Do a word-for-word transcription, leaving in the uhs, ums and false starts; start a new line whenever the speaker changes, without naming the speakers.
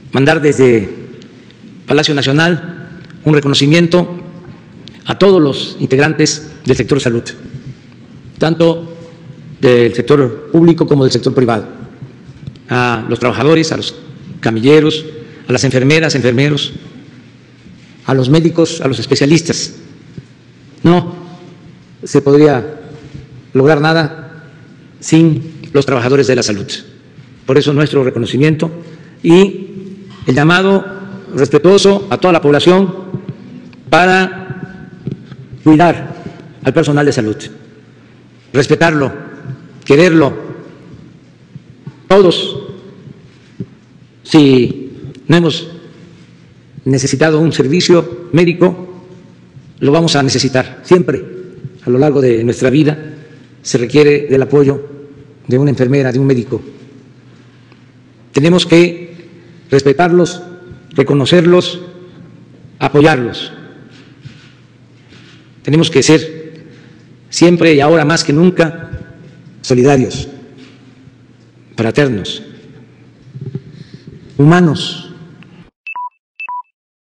mandar desde Palacio Nacional un reconocimiento a todos los integrantes del sector salud, tanto del sector público como del sector privado, a los trabajadores, a los camilleros, a las enfermeras, enfermeros, a los médicos, a los especialistas. No se podría lograr nada sin los trabajadores de la salud. Por eso nuestro reconocimiento y el llamado respetuoso a toda la población para cuidar al personal de salud, respetarlo, quererlo, todos. Si no hemos necesitado un servicio médico, lo vamos a necesitar siempre. A lo largo de nuestra vida se requiere del apoyo de una enfermera, de un médico. Tenemos que respetarlos, reconocerlos, apoyarlos. Tenemos que ser siempre y ahora más que nunca solidarios, fraternos, humanos.